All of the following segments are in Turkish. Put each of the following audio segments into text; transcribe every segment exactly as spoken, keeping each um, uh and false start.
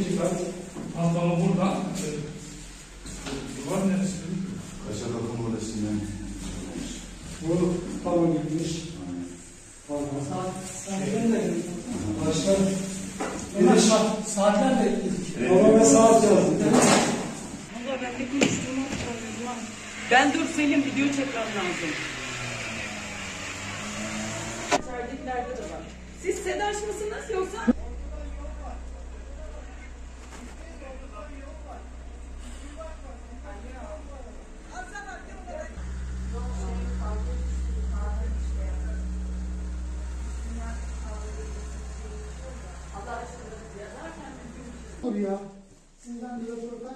ikinci kat. Pantolon burada. Duvar neresi? Kaçak akım orası yani. Bu tamam gitmiş. Tamam. Saat, saatler de başlar. Ömer saat, saatler de gittik. Baba ve saat yazdı. Valla ben de konuştuğumu hatırlamıyorum. Ben dur Selim video çekmem lazım. İçeridekilerde de var. Siz SEDAŞ mısınız yoksa? Dur ya. Sizden bir röportaj.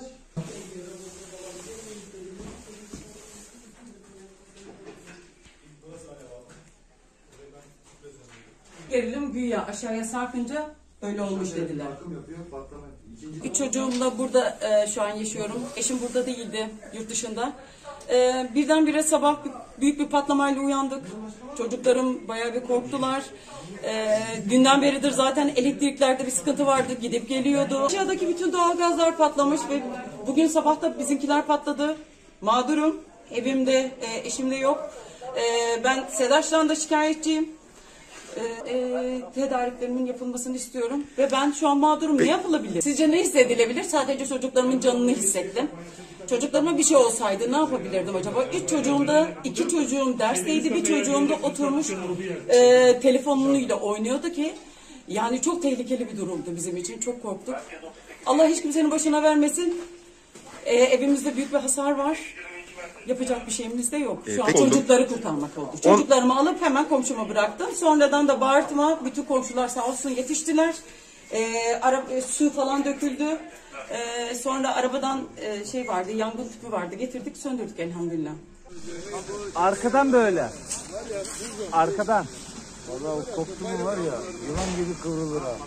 Gerilim güya aşağıya sarkınca öyle olmuş dediler. Akım yapıyor, patlama. İkinci Üç çocuğumla burada e, şu an yaşıyorum. Eşim burada değildi, yurt dışında. E, birdenbire sabah büyük bir patlamayla uyandık. Çocuklarım bayağı bir korktular. E, dünden beridir zaten elektriklerde bir sıkıntı vardı, gidip geliyordu. Aşağıdaki bütün doğalgazlar patlamış ve bugün sabah da bizimkiler patladı. Mağdurum, evimde, e, eşimde yok. E, ben SEDAŞ'tan da şikayetçiyim. E, e, tedariklerimin yapılmasını istiyorum ve ben şu an mağdurum. Ne yapılabilir? Sizce ne hissedilebilir? Sadece çocuklarımın canını hissettim. Çocuklarıma bir şey olsaydı ne yapabilirdim acaba? Üç çocuğumda, iki çocuğum dersteydi, bir çocuğum da oturmuş e, telefonuyla oynuyordu ki yani çok tehlikeli bir durumdu bizim için. Çok korktuk. Allah hiç kimsenin başına vermesin. E, evimizde büyük bir hasar var. Yapacak bir şeyimiz de yok. Şu an çocukları kurtarmak oldu. Çocuklarımı alıp hemen komşuma bıraktım. Sonradan da bağırtıma bütün komşular sağ olsun yetiştiler. Ee, ara, e, su falan döküldü. Ee, sonra arabadan e, şey vardı, yangın tüpü vardı. Getirdik, söndürdük elhamdülillah. Arkadan böyle. Arkadan. Valla o koktu mu var ya, yılan gibi kıvrılır ha.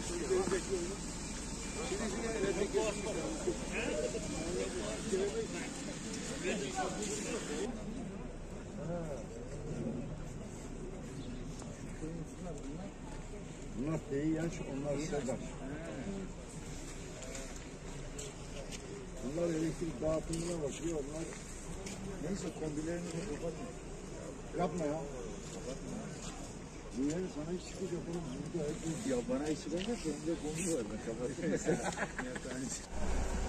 Bunlar P.İ.H, onlar SEDAŞ. Bunlar elektrik dağıtımına bakıyor, onlar neyse kombilerini de kapatma. Yapma ya. Kapatma. Bu yani sana hiç çıkış yapalım. Ya bana hiç çıkacak, senin de kombi var. Ben kapatayım mesela.